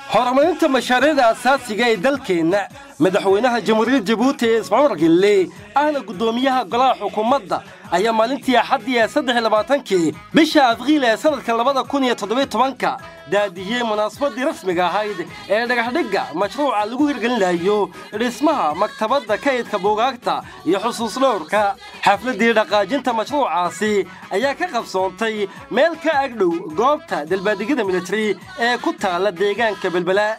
horumarinta mashaariicda asaasiga ee dalkeena madaxweynaha jamhuuriyadda Djibouti Ismaaciil Gille ahna gudoomiyaha golaha xukuumadda ayaa maalintii Axadii 23 bisha Abriil ee sanadka 2017 daadiyay munaasabadii rasmiga ahayd ee dhagaxdhiga mashruuca lagu hirgelinayo dhismaha maktabadda kaydka buugaagta iyo xusuus dhowrka xafladii dhaqaajinta mashruucaasi ayaa ka qabsoontay meel ka agdhow goobta dalbadigida military ee ku taala deegaanka Belbela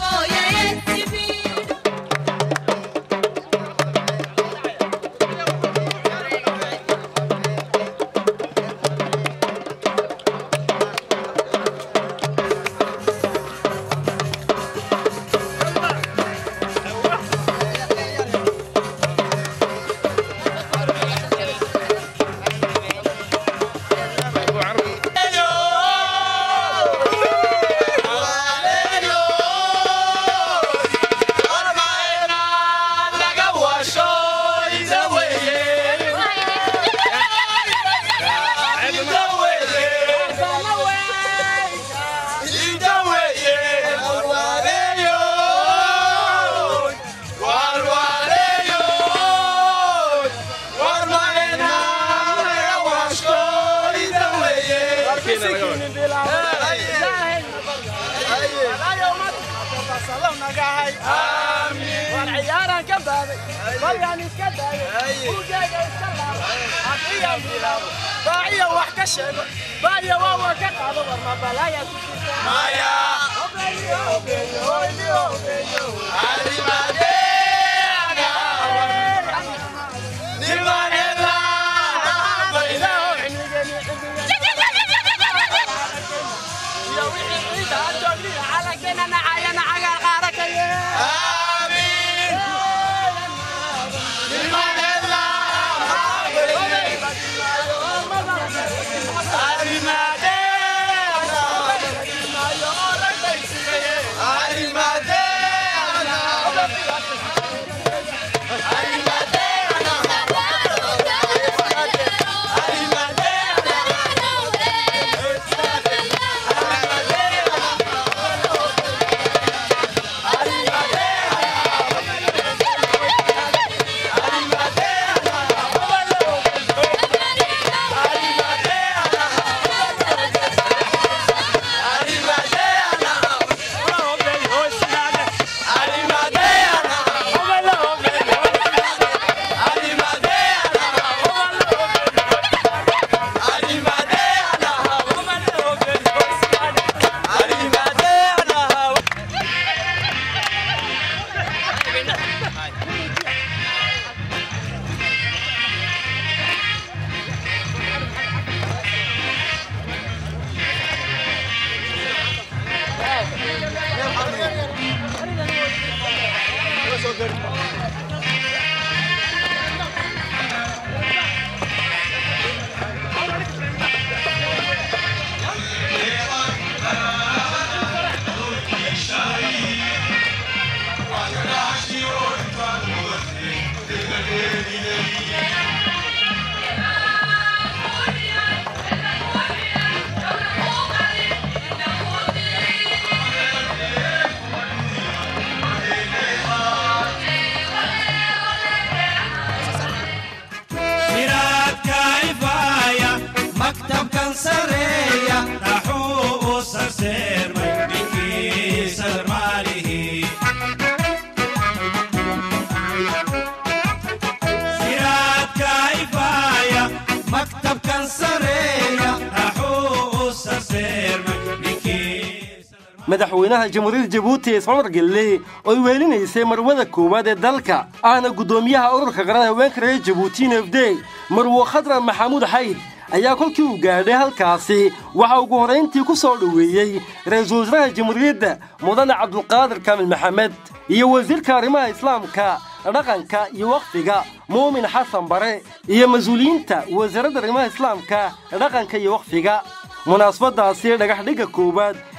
madaxweynaha jamhuuriyadda Djibouti Ismaaciil Gille oo weelinaysay marwada koowaad ee dalka ahna gudoomiyaha ururka qaran haweenka reer Djibouti Nafday Marwo Khadra Maxamuud Xayd ayaa kolkii uu gaadhay halkaasi waxa ugu horeyntii ku soo dhaweeyay ra'iisul wasaaraha jamhuuriyadda Mudane Cabdulqaadir Kaamil Maxamed iyo wasiirka arrimaha islaamka dhaqanka iyo waqtiga Muumin Xasan Bare iyo mas'uuliyiinta wasaaradda arrimaha islaamka dhaqanka iyo waqtiga munaasabadaasi dhagaxdhiga koowaad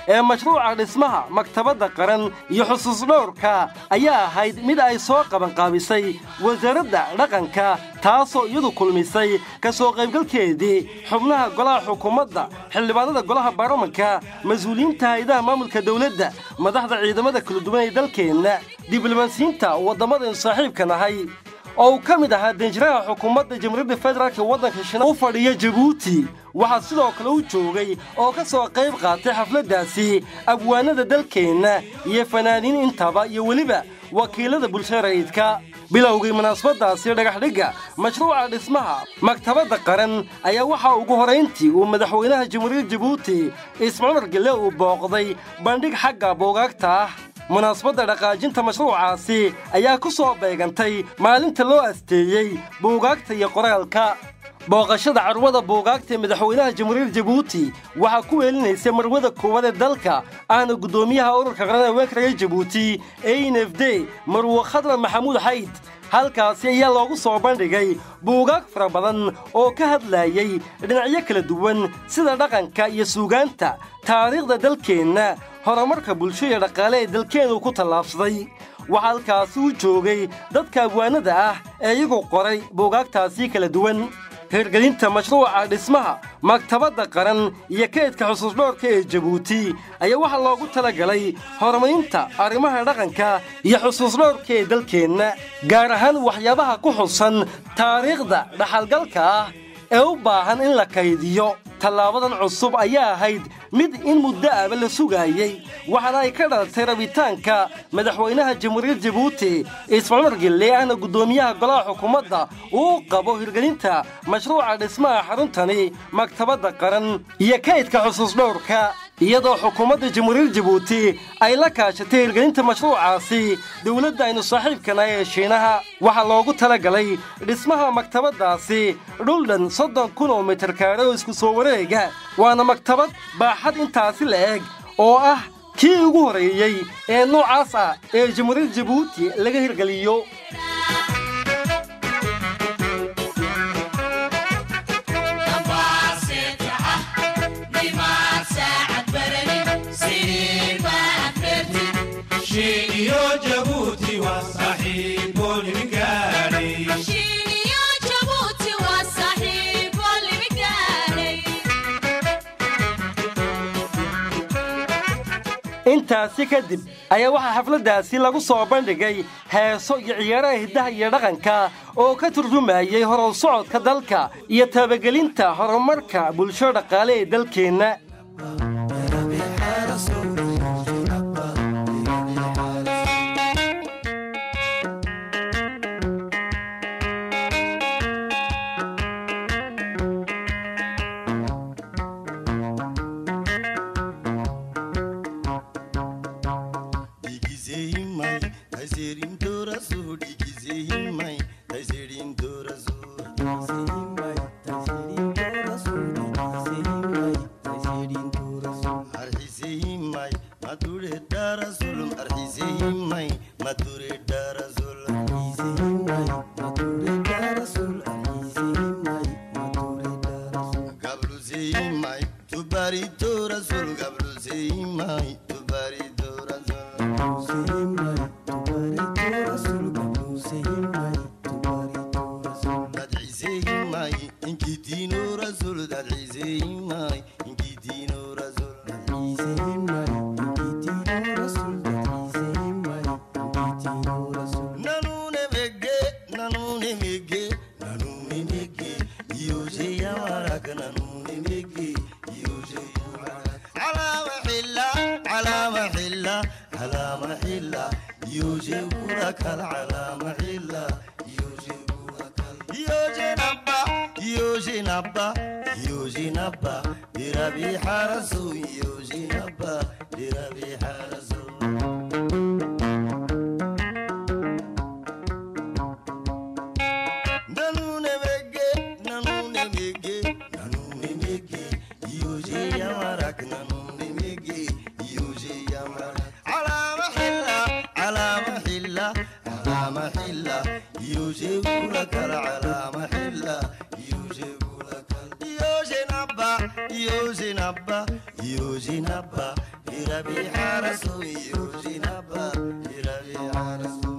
ee mashruuca dhismaha maktabadda qaran iyo xusuus dhowrka ayaa ahayd mid ay soo qabanqaabisay wasaaradda dhaqanka taasoo iyadu kulmisay ka soo qaybgalkeedii xubnaha golaha xukuumadda xildhibaanada golaha baarlamanka mas-uuliyiinta hay'adaha maamulka dawladda madaxda ciidamada kala duwan ee dalkeenna diblomaasiyiinta waddamadan saaxiibka nahay oo ka mid ahaa danjiraha xukuumadda jamhuuriyadda federaalka waddanka Shiinaha u fadhiya Djibouti waxaa sidoo kale u joogay oo ka soo qayb qaatay xafladdaasi abwaanada dalkeenna iyo fanaaniin intaba iyo weliba wakiilada bulshada rayidka bilowgii munaasabadaasi dhagaxdhiga mashruuca dhismaha maktabadda qaran ayaa waxaa ugu horeyntii uu madaxweynaha jamhuuriyadda Djibouti Ismaaciil Cumar Geelle uu booqday bandhig xagga buugaagta ah munaasabadda dhaqaajinta mashruucaasi ayaa ku soo beegantay maalinta loo asteeyey buugaagta iyo qoraalka booqashada carwada buugaagta madaxweynaha jamhuuriyadda Djibouti waxaa ku weelinaysay marwada koowaad ee dalka ahna gudoomiyaha ururka qaran ee weerarka Djibouti ANFD Marwo Khadra Maxamuud Xayd halkaasi ayaa loogu soo bandhigay buugaag fara badan oo ka hadlayay dhinacyo kala duwan sida dhaqanka iyo suugaanta taariikhda dalkeenna horumarka bulsho iyo dhaqaale ee dalkeenu ku tallaabsaday waxaa halkaasi u joogay dadka abwaanada ah ee iyagu qoray buugaagtaasi kala duwan hirgelinta mashruuca dhismaha maktabadda qaran iyo kaydka xusuus dhowrka ee Djibouti ayaa waxaa loogu talagalay horumarinta arrimaha dhaqanka iyo xusuus dhowrka ee dalkeenna gaar ahaan waxyaabaha ku xusan taariikhda dhaxalgalka ah ee u baahan in la kaydiyo tallaabadan cusub ayaa ahayd mid in muddo aba la sugayay waxaana ay ka dhalatay rabitaanka madaxweynaha jamhuuriyadda Djibouti Ismaaciil Cumar Geelle ahna gudoomiyaha golaha xukuumadda uu qabo hirgelinta mashruuca dhismaha xaruntani maktabadda qaran iyo kaydka xusuus dhowrka iyadoo xukuumadda jamhuuriyadda Djibouti ay la kaashatay hirgelinta mashruucaasi dawladda aynu saaxiibkana ee Shiinaha waxaa loogu talagalay dhismaha maktabaddaasi dhul dhan 30,000 mitir kaare oo isku soo wareega waana maktabad baaxad intaasi la eg oo ah kii ugu horeeyay ee noocaas ah ee jamhuuriyadda Djibouti laga hirgeliyo Djibouti وصاحب المكاني Djibouti وصاحب المكاني intaasi kadib ayaa waxaa xafladdaasi lagu soo bandhigay heeso iyo ciyaaraha hidaha iyo dhaqanka oo ka turjumayay horu socodka dalka iyo tabagelinta horumarka bulsho dhaqaale ee dalkeenna يوجي Zinaba, yo Zinaba, yo Zinaba, Irabi Harasu, yo Zinaba, Irabi Harasu.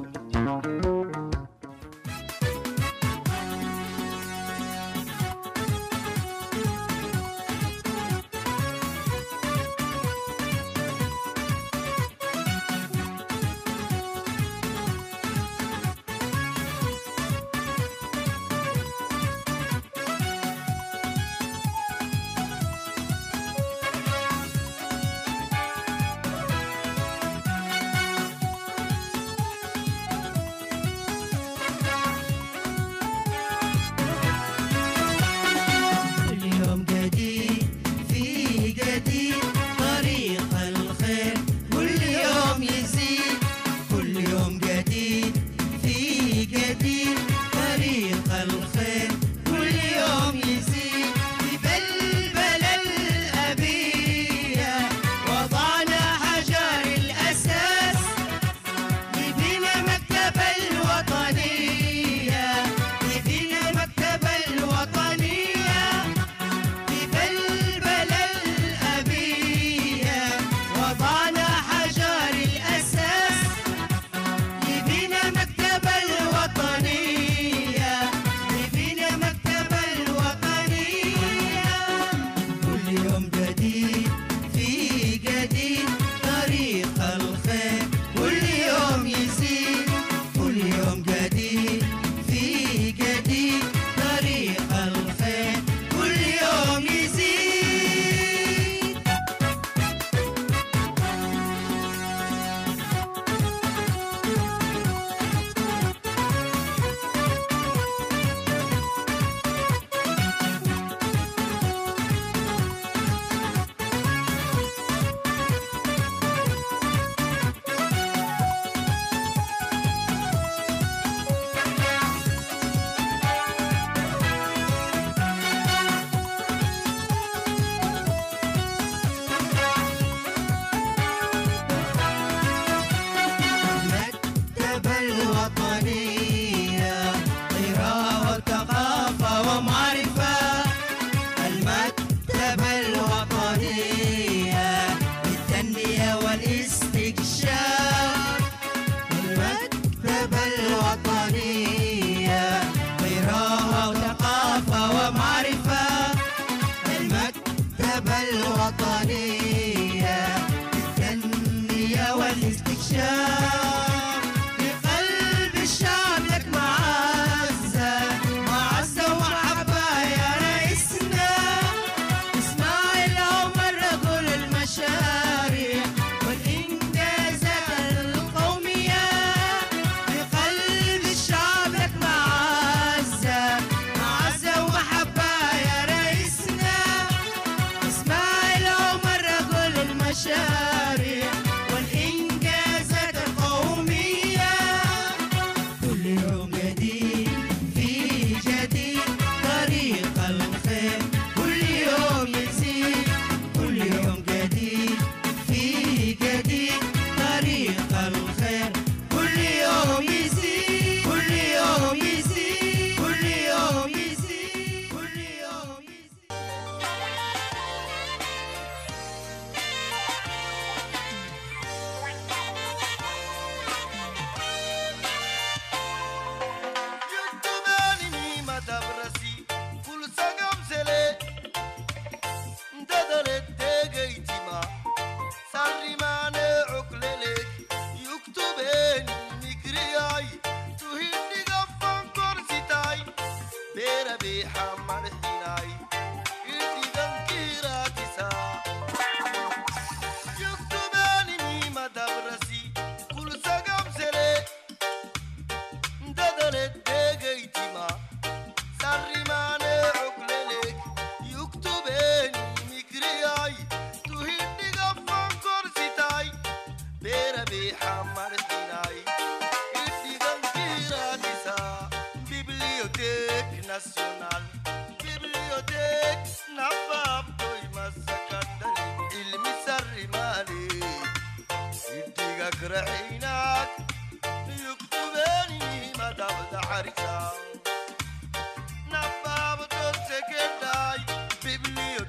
رحيناك يكتبني ما دبد حريصا نباب تسكتاي بيبليو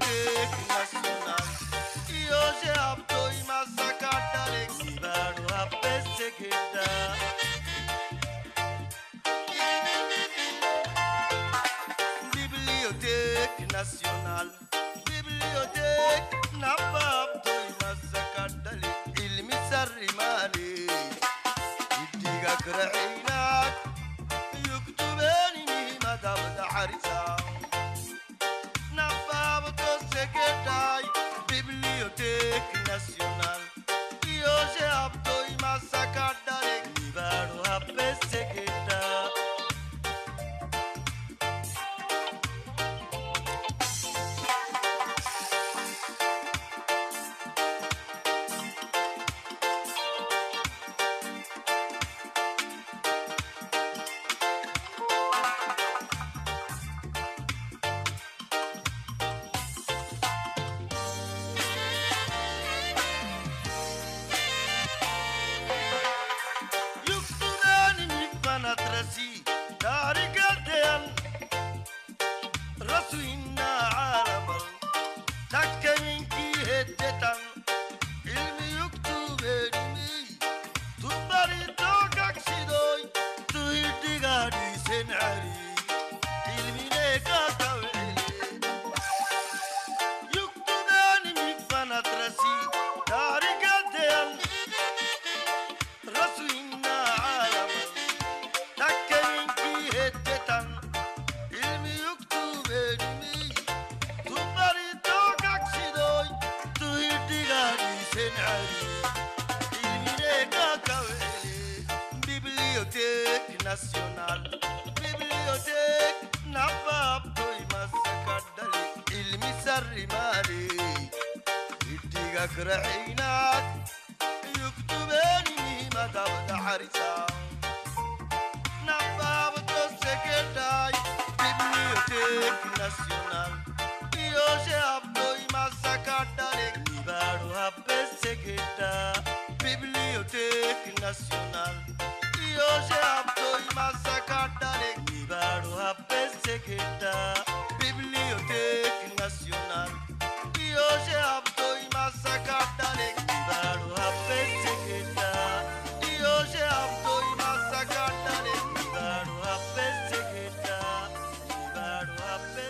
nacional bibliotek nababtoy masakadali ilmi sarrimali idiga kraxinaad yuktubeni madabda harisa nababto sekretay bibliotek nacional Yoje abdoy masakadali nibadu habbe sekretay Bibliothèque nationale Yoje abdoy masakadale Nibadu hape seketa Bibliothèque nationale Yoje abdoy masakadale Nibadu hape seketa Yoje abdoy masakadale Nibadu hape seketa Nibadu hape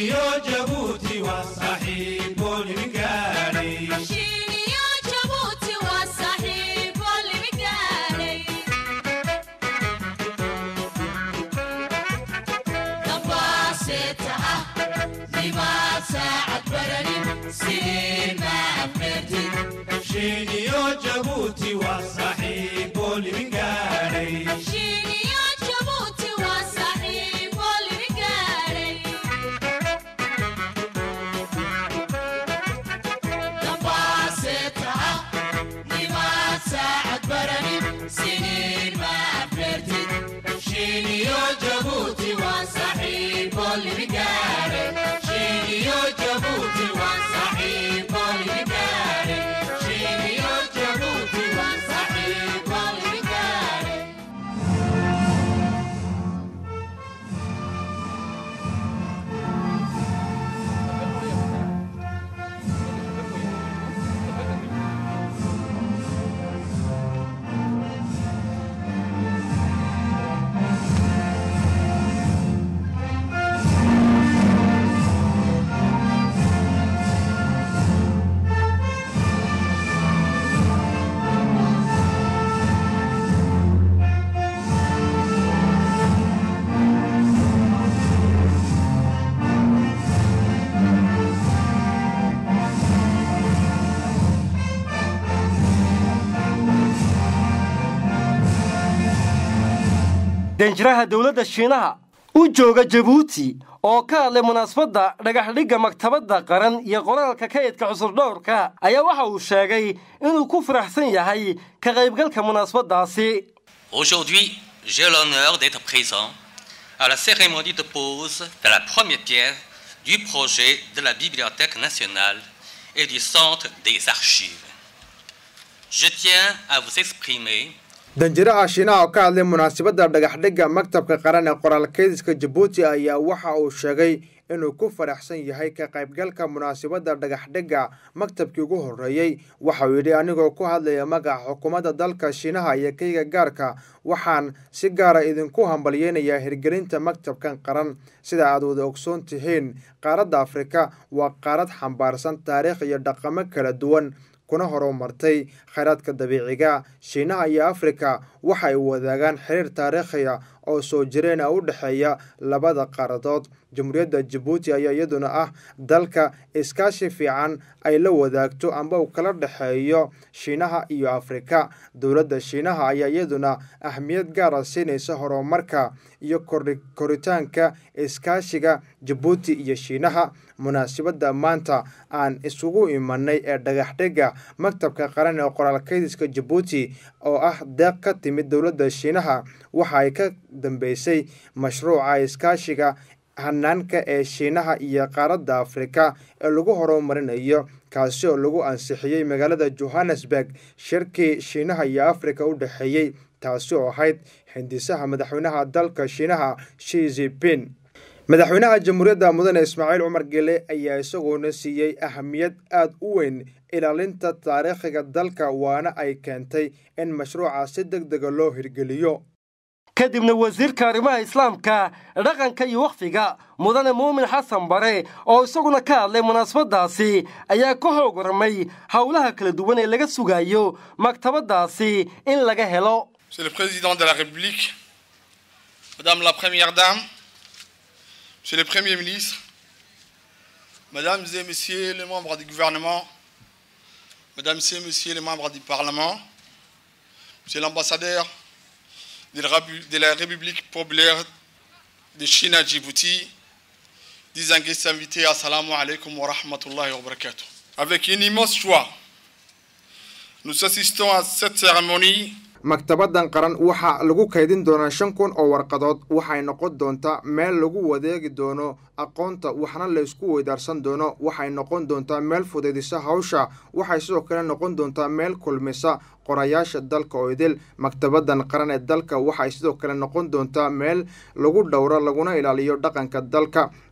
shiiniyo jabuuti waa saaxiibo libin gaadhay shiiniyo jabuuti waa saaxiibo libin gaadhay dabaaseetaha nimaad saacad baranin siniin ma afmeertid shiiniyo jabuuti waa saaxiibo libin gaadhay shiiniyo jabuuti waa saaxiibo libin gaadhay dabaaseetaha nimaad saacad baranin siniin ma afmeertid shiiniyo jabuuti waa saaxiibo libin gaadhay shiiniyo jabuuti waa saaxiibo libin gaadhay shiiniyo jabuuti waa saaxiibo libin gaadhay danjiraha dowladda shiinaha u jooga jabuuti oo ka hadlay munaasabadda dhagaxdhigga maktabadda qaran iyo qoraalka kaydka cusurdhowrka ayaa waxa uu sheegay inuu ku faraxsan yahay ka qaybgalka munaasabaddaasi. Aujourd'hui, j'ai l'honneur d'être présent à la cérémonie de pose de la première pierre du projet de la Bibliothèque nationale et du Centre des archives. Je tiens à vous exprimer danjiraha shiinaha oo ka hadlay munaasabadda dhagaxdhigga maktabka qaran ee qoraalkeediska Djibouti ayaa waxa uu sheegay inuu ku faraxsan yahay ka qaybgalka munaasabadda dhagaxdhigga maktabkii ugu horeeyay. waxa uu yidhi anigoo ku hadlaya magaca xukuumadda dalka shiinaha iyo kayga gaarka waxaan si gaara idinku hambalyeynayaa hirgelinta maktabkan qaran. sida aad wada ogsoon tihiin qaaradda Afrika waa qaarad xambaarsan taariikh iyo dhaqamo kala duwan kuna horumartay khayraadka dabiiciga. shiinaha iyo Afrika waxay wadaagaan xiriir taariikhi ah oo soo jireen u dhaxeeya labada qaaradood. jamhuuriyadda Djibouti ayaa iyaduna ah dalka iskaashi fiican ay la wadaagto amba uu kala dhaxeeyo shiinaha iyo Afrika. dowladda shiinaha ayaa iyaduna ahmiyad gaar ah siinaysa horumarka iyo koritaanka iskaashiga Djibouti iyo shiinaha. munaasabadda maanta aan isugu imanay ee dhagaxdhigga maktabka qaran ee qoraalkeediska Djibouti oo ah deeq ka timid dowladda shiinaha waxa ay ka dambeysay mashruuca iskaashiga hanaanka ee shiinaha iyo qaaradda Afrika ee lagu horumarinayo kaasi oo lagu ansixiyay magaalada Johannesburg shirkii shiinaha iyo Afrika u dhaxeeyay taasi oo ahayd hindisaha madaxweynaha dalka shiinaha Xi Jinping. madaxweynaha jamhuuriyadda mudane Ismaaciil Cumar Gele ayaa isaguna siiyay ahmiyad aad u weyn ilaalinta taariikhiga dalka waana ay keentay in mashruuca si degdeg loo hirgeliyo. kadibna wasiirka arrimaha islaamka dhaqanka iyo waqfiga mudane muumin xasan bare oo isaguna ka hadlay munaasabadaasi ayaa ka xoog waramay hawlaha kala duwan ee laga sugayo maktabadaasi in laga helo. Monsieur le Président de la République, Madame la Première Dame, Monsieur le Premier ministre, Mesdames et Messieurs les membres du gouvernement, Mesdames et Messieurs les membres du Parlement, Monsieur l'ambassadeur de la République populaire de Chine à Djibouti, distingués invités, assalamu alaikum wa rahmatullahi wa barakatuh. Avec une immense joie, nous assistons à cette cérémonie. maktabaddan qaran waxa lagu kaydin doonaa 5,000 oo warqadood waxay noqon doontaa meel lagu wadeegi doono aqoonta waxna la isku weydaarsan doono waxay noqon doontaa meel fudeydisa hawsha waxay sidoo kale noqon doontaa meel kulmisa qorayaasha dalka oo idil. maktabaddan qaran ee dalka waxay sidoo kale noqon doontaa meel lagu dhowro laguna ilaaliyo dhaqanka dalka.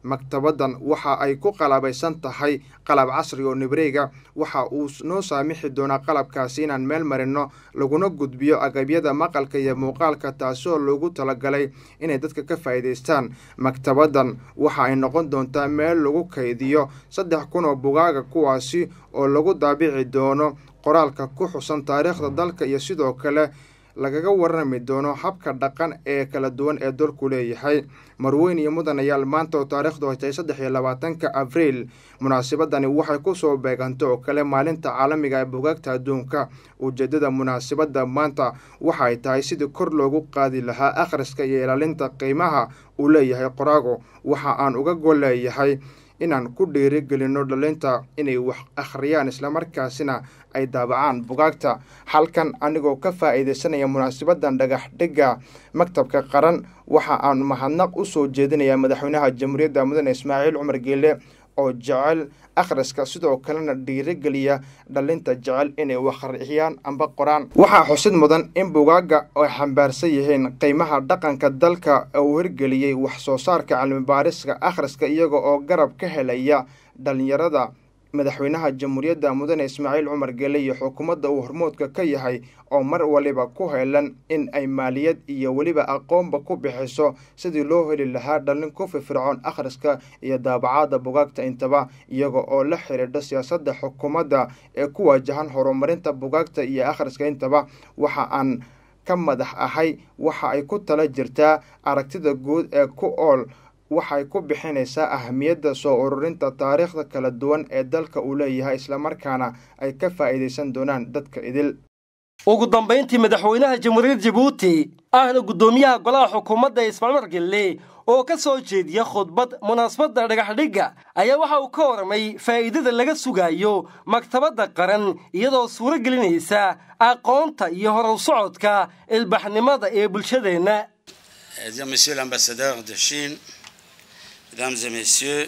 maktabadan waxa ay ku qalabaysan tahay qalab casri oo nibreega waxa uu noo saamixi doonaa qalabkaasi inaan meel marino laguna gudbiyo agabyada maqalka iyo muuqaalka taasoo loogu talagalay inay dadka ka faa'iidaystaan maktabadan waxa ay noqon doontaa meel lagu kaydiyo 3,000 oo bugaaga kuwaasi oo lagu daabici doono qoraalka ku xusan taariikhda dalka iyo sidoo kale lagaga warrami doono habka dhaqan ee kala duwan ee dalku leeyahay marweyn iyo mudanayaal maanta oo taariikhdu ay tahay 23 Abriil munaasabadani waxay ku soo beegantay oo kale maalinta caalamiga ee bugaagta adduunka ujeedada munaasabada maanta waxay tahay sidii kor loogu qaadi lahaa akhriska iyo ilaalinta qiimaha uu leeyahay qoraagu waxa aan uga gol leeyahay inaan ku dhiirigelino dhalinta inay wax akhriyaan isla markaasina ay daabacaan bugaagta halkan anigoo ka faa'iideysanaya munaasabadan dhagax dhiga maktabka qaran waxa aan mahadnaq u soo jeedinayaa madaxweynaha jamhuuriyadda mudane Ismaaciil Cumar Geele oo jecel akhriska sidoo kalena dhiirigeliya dhalinta jecel inay wax akhriyaan amba qoraan waxaa xusid mudan in bugaaga ay xambaarsan yihiin qiimaha dhaqanka dalka oo hirgeliyay wax soo saarka cilmi baariska akhriska iyaga oo garab ka helaya dhalinyarada madaxweynaha jamhuuriyadda mudane Ismaaciil Cumar Geele iyo xukuumadda uu hormoodka ka yahay oo mar waliba ku heelan in ay maaliyad iyo waliba aqoonba ku bixiso sidii loo heli lahaa dhalin ku firfircoon akhriska iyo daabacada bugaagta intaba iyaga oo la xiriirda siyaasadda xukuumadda ee ku wajahan horumarinta bugaagta iyo akhriska intaba waxa aan ka madax ahay waxa ay ku tala jirtaa aragtida guud ee ku ool waxay ku bixinaysaa ahamiyadda soo ururinta taariikhda kala duwan ee dalka uu leeyahay isla markaana ay ka faa'iideysan doonaan dadka idil ugu dambeyntii madaxweynaha jamhuuriyadda Djibouti ahna gudoomiyaha golaha xukuumadda Ismaaciil Cumar Geele oo ka soo jeediya khudbad munaasabada dhagax dhiga ayaa waxa uu ka warramay faa'iidada laga sugayo maktabada qaran iyadoo suuro gelinaysa aqoonta iyo horu socodka ilbaxnimada ee bulshadeena. Monsieur l'ambassadeur de Chine, Mesdames et messieurs,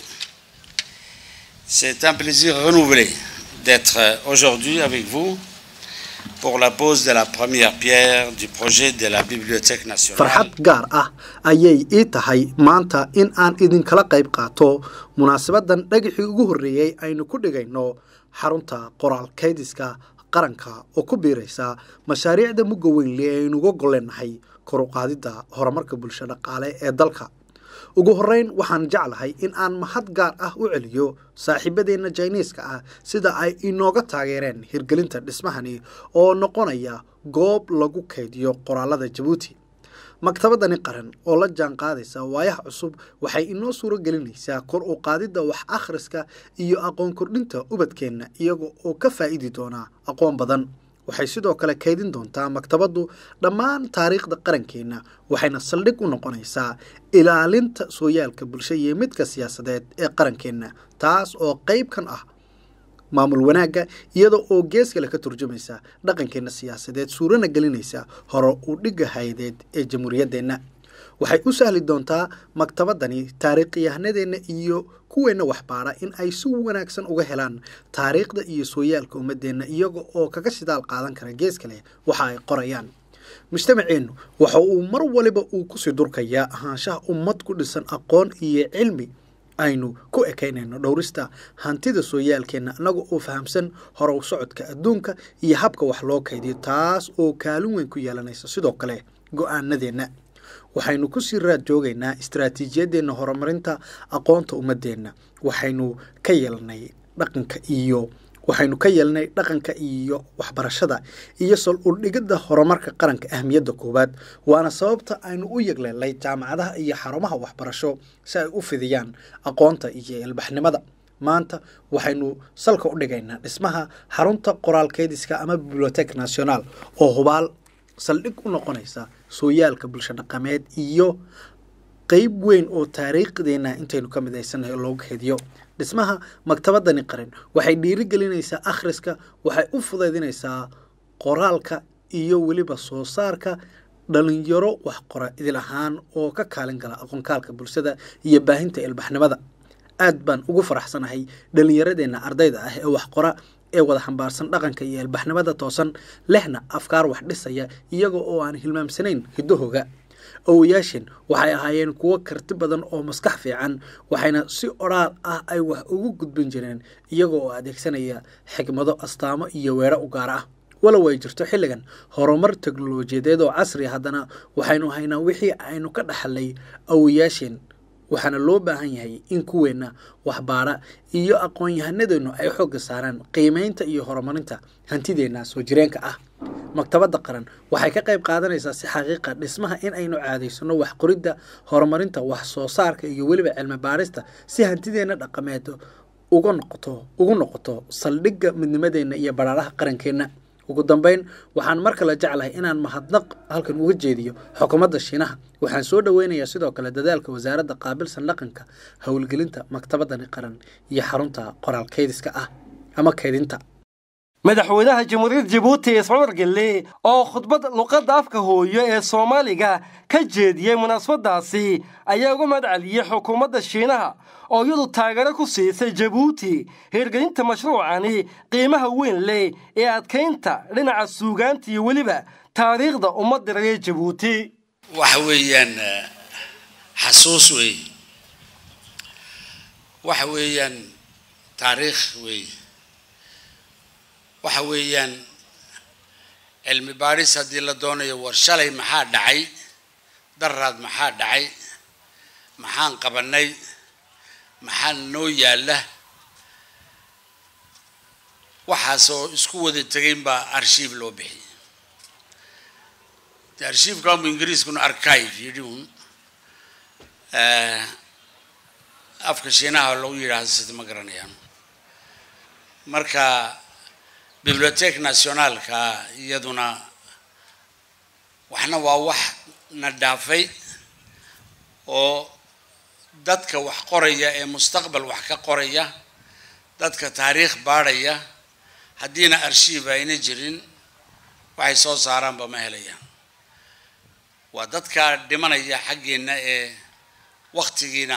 c'est un plaisir renouvelé d'être aujourd'hui avec vous pour la pose de la première pierre du projet de la Bibliothèque nationale. farxad gaar ah ayay ii tahay maanta in aan idinkala qayb qaato munaasabadan dhagaxii ugu horreeyay aynu ku dhigayno xarunta qoraal kaydiska qaranka oo ku biiraysa mashaariicda mugga weyn ee aynu uga gollenahay kor u qaadida horumarka bulshada dhaqaale ee dalka. ugu horeyn waxaan jeclahay in aan mahad gaar ah u celiyo saaxiibadeena Chinese-ka ah sida ay inooga taageereen hirgelinta dhismahani oo noqonaya goob lagu kaydiyo qoraalada Djibouti. maktabadani qaran oo la jaan qaadaysa waayaha cusub waxay inoo suuro gelinaysaa kor u qaadida wax akhriska iyo aqoon kordhinta ubadkeena iyaga oo ka faa'iidi doona aqoon badan. waxay sidoo kale kaydin doontaa maktabadu dhammaan taariikhda qarankeena waxayna saldhig u noqonaysaa ilaalinta sooyaalka bulshada iyo midka siyaasadeed ee qarankeena taas oo qayb kan ah maamul wanaagga iyada oo gees kale ka turjumaysa dhaqankeena siyaasadeed suurana gelinaysa hore u dhiga hay'adeed ee jamhuuriyaddeena. waxay u sahli doontaa maktabadani taariikhyahanadeenna iyo kuweena waxbaara in ay si wanaagsan uga helaan taariikhda iyo sooyaalka ummadeenna iyaga oo kaga shidaal qaadan kara gees kale waxa ay qorayaan. mujtamaceennu waxa uu mar waliba uu ku sii durkayaa ahaanshaha ummad ku dhisan aqoon iyo cilmi aynu ku ekaynayno dhowrista hantida sooyaalkeena anaga oo fahamsan hore u socodka adduunka iyo habka wax loo kaydiyo taas oo kaalin weyn ku yeelanaysa sidoo kale go'aanadeena. waxaynu ku sii raad joogaynaa istiraatiijiyadeena horumarinta aqoonta ummadeena waxaynu ka yeelnay dhaqanka iyo waxbarashada iyo sal u dhigida horumarka qaranka ahmiyadda koowaad waana sababta aynu u yeglelay jaamacadaha iyo xarumaha waxbarasho si ay u fidiyaan aqoonta iyo ilbaxnimada. maanta waxaynu salka u dhigaynaa dhismaha xarunta qoraal kaydiska ama Bibliothèque nationale oo hubaal saldhig u noqonaysa sooyaalka bulsho dhaqameed iyo qayb weyn oo taariikhdeena intaynu ka midaysanahay loogu hediyo. dhismaha maktabadani qaran waxay dhiirigelinaysaa akhriska waxay u fudaydinaysaa qoraalka iyo weliba soo saarka dhalinyaro wax qora idil ahaan oo ka kaalin gala aqoon-kaalka bulshada iyo baahinta ilbaxnimada. aad baan ugu faraxsanahay dhalinyaradeenna ardayda ah ee wax qora ee wada xambaarsan dhaqanka iyo ilbaxnimada toosan lehna afkaar wax dhisaya iyaga oo aan hilmaamsanayn hidahooga. awoyaashin waxay ahaayeen kuwo karti badan oo maskax fiican waxayna si oraal ah ay wax ugu gudbin jireen iyagoo oo adeegsanaya xigmado astaamo iyo weero u gaar ah wala way jirto xilligan horumar teknolojiyadeed oo casri haddana waxaynu haynaa wixii aynu ka dhaxlay awoyaashin waxaana loo baahan yahay in kuweena waxbaara iyo aqoon-yahanadeennu ay xoogga saaraan qiimeynta iyo horumarinta hantideena soo jireenka ah maktabadda qaran waxay ka qayb qaadanaysaa si xaqiiqa dhismaha in aynu caadaysano wax qoridda horumarinta wax soo saarka iyo weliba cilmi baarista si hantideena dhaqameed ugu noqoto saldhigga midnimadeena iyo baraaraha qarankeena ugu dambeyn waxaan mar kale jeclahay inaan mahadnaq halkan uga jeediyo xukuumadda Shiinaha waxaan soo dhaweynayaa sidoo kale dadaalka wasaaradda qaabilsan dhaqanka hawlgelinta maktabaddan qaran iyo xarunta qoraal kaydska ah ama kaydinta madaxweynaha jamhuuriyadda Djibouti Ismaaciil Gelle oo khudbad luqadda afka hooyo ee Soomaaliga ka jeediyay munaasabadaasi ayaa uga mahadceliyay xukuumadda Shiinaha oo iyadu taageero ku siisay Djibouti hirgelinta mashruucani qiimaha weyn leh ee adkeynta dhinaca suugaanta iyo weliba taariikhda ummadda reer Djibouti waxa weeyaan xasuus waxa weeyaan taariikh waxa weeyaan cilmi baaris haddii la doonayo war shalay maxaa dhacay daraad maxaa dhacay maxaan qabanay maxaan noo yaala waxaasoo isku wada tegayn baa arshiif loo bixiyay arshiifka ingiriiskuna archive yidhiun afka Shiinaha lagu yiraahdo sida ma garanayaan marka bibliothèque nationale ka iyaduna waxna waa wax na dhaafay oo dadka wax qoraya ee mustaqbal wax ka qoraya dadka taariikh baaraya haddiina arshiif ayna jirin waxay soo saaraan ba ma helayaan waa dadka dhimanaya xaggeena ee waqtigiina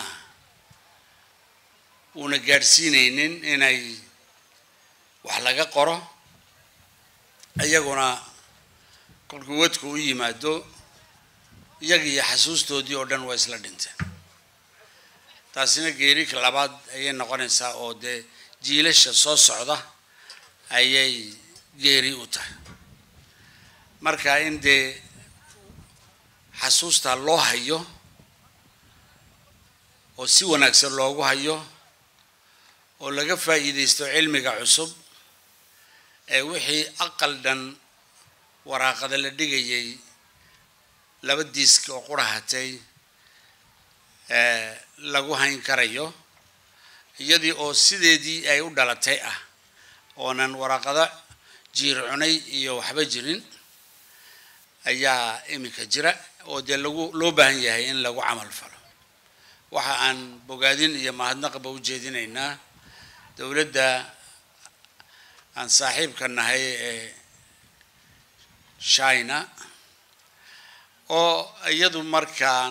una gaarsiinaynin inay wax laga qoro ayaguna kolkuu wadku u yimaado iyagiyo xasuustoodii oo dhan waa isla dhinteen taasina geeri labaad ayay noqonaysaa oo dee jiilasha soo socda ayay geeri u tahay marka in dee xasuusta loo hayo oo si wanaagsan loogu hayo oo laga faa'iideysto cilmiga cusub ee wixii aqal dhan waraaqada la dhigayay laba disk oo qurahatay lagu hayn karayo iyadii oo sideedii ay u dhalatay ah oonan waraaqada jiir cunay iyo waxba jirin ayaa imika jira oo dee loo baahan yahay in lagu camal falo waxa aan bogaadin iyo mahadnaqba u jeedinaynaa dowladda aan saaxiibka nahay ee China oo iyadu markaan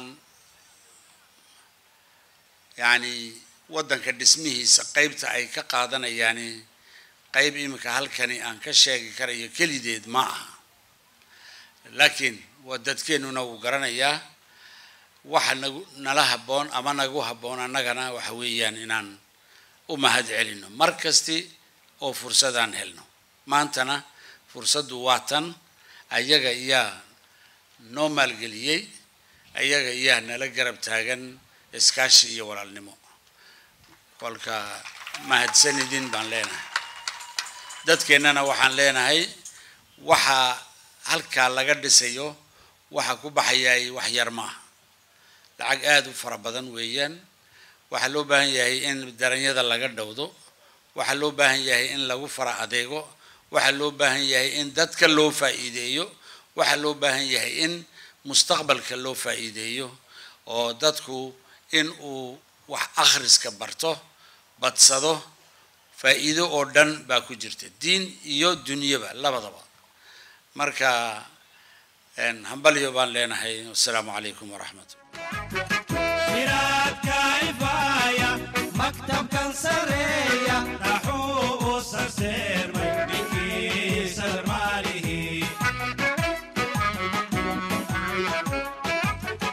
yani wadanka dhismihiisa qaybta ay ka qaadanayaan qayb imika halkani aan ka sheegi karayo kalideed ma aha laakiin wadadkeenuna uu garanayaa waxa nala haboon ama nagu haboon annagana waxa weeyaan inaan u mahad celino markasti oo fursadaan helno maantana fursadu waa tan ayaga iyaa noo maalgeliyey ayaga iyaa nala garab taagan iskaashi iyo walaalnimo kolka mahadsanidin baan leenahay dadkeennana waxaan leenahay waxa halkaa laga dhisayo waxa ku baxayay wax yar ma aha lacag aad u fara badan weeyaan waxa loo baahan yahay in daranyada laga dhowdo waxa loo baahan yahay in lagu fara adeego waxa loo baahan yahay in dadka loo faa'iideeyo waxa loo baahan yahay in mustaqbalka loo faa'iideeyo oo dadku in uu wax akhriska barto badsado faa'iido oo dhan baa ku jirta diin iyo dunyaba labadaba marka hambalyo baan leenahay assalaamu calaykum waraxmatullahi مكتب سرية نحو سرسير مكنيكي سر ماله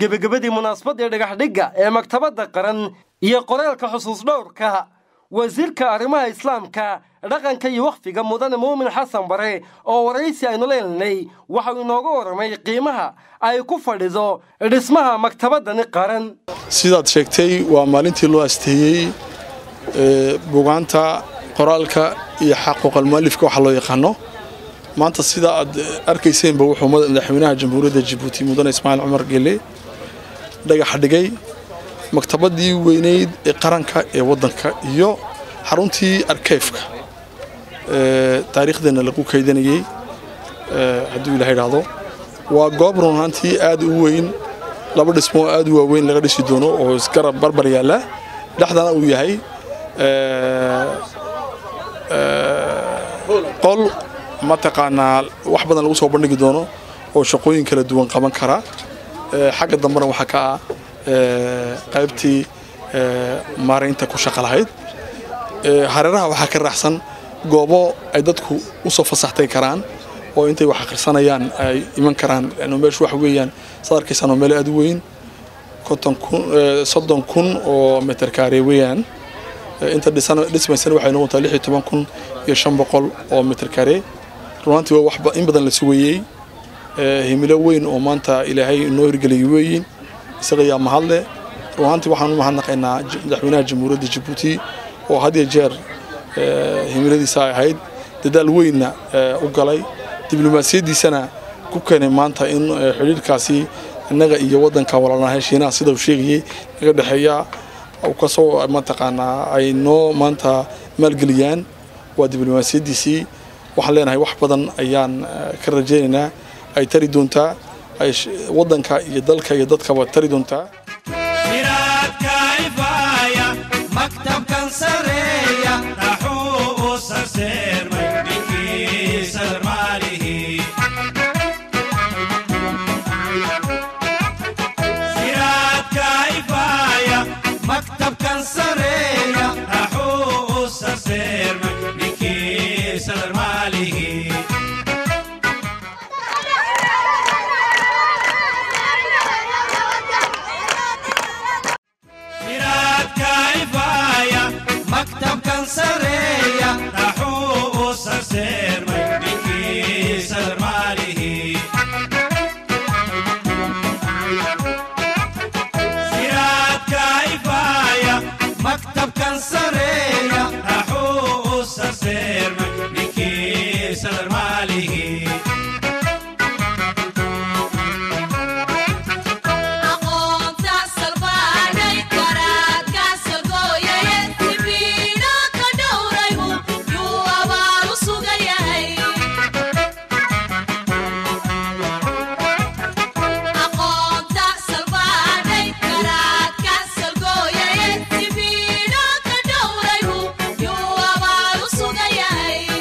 gebagabadii munaasabadda dhagaxdhigga ee maktabadda qaran iyo qoraalka xusuus dhowrka wasiirka arrimaha islaamka dhaqanka iyo waqfiga mudane muumin xasan bare oo waraysi aynu leelnay waxa uu inooga waramay qiimaha ay ku fadhido dhismaha maktabaddani qaran sidaad sheegtay waa maalintii loo asteeyey buugaanta qoraalka iyo xaquuqal mu'allifka waxa loo yaqaano maanta sida aad arkayseenba wuxuu madaxweynaha jamhuuriyadda Djibouti mudane Ismaaciil Cumar Gelle dhagax dhigay maktabadii weyneyd ee qaranka ee wadanka iyo xaruntii arkeefka taariikhdana lagu kaydanayay hadduu ilaahay yiraahdo waa goob runtii aad u weyn laba dhismo aad u waaweyn laga dhisi doono oo isgarab barbar yaala dhaxdana uu yahay qol mataqaanaa wax badan lagu soo bandhigi doono oo shaqooyin kala duwan qaban kara xagga dambana waxa ka ah qaybtii maareynta ku shaqo lahayd hareeraha waxa ka raacsan goobo ay dadku u soo fasaxtay karaan oo intay wax akhrisanayaan ay iman karaan inuu meeshu wax weeyaan sadarkiisana meel aad u weyn 30,000 oo mitir kaare weeyaan inta dhismaysan waxay noqotaa 16,500 oo mitir kaare runtii waa wax in badan la sugeeyay himilo weyn oo maanta ilaahay noo hirgeliyay weeyeen isaga yaa mahadle runtii waxaan u mahadnaqaynaa madaxweynaha jamhuuriyadda Djibouti oo had iyo jeer himiladiisa ahayd dadaal weynna u galay diblomaasiyadiisana ku keenay maanta in xiriirkaasi innaga iyo wadanka walaalnahay Shiinaha sida uu sheegay naga dhaxeeya oo ka soo mataqaanaa ay noo maanta maalgeliyaan waa diblomaasiyadiisii waxaan leenahay wax badan ayaan ka rajaynaynaa ay tari doontaa ay wadanka iyo dalka iyo dadkaba tari doontaa miraadka ifaya maktabkan sareeya raxuu sarseermay ninkiisa maalihi miraadka ifaya maktabkan sareeya raxuu sarseermay ninkiisa maalihi maktabkan sareeya raxuu sarseermay ninkiisa maalihi siraadka ifaya maktabkan sareeya raxuu sarseermay ninkiisa maalihi Yeah.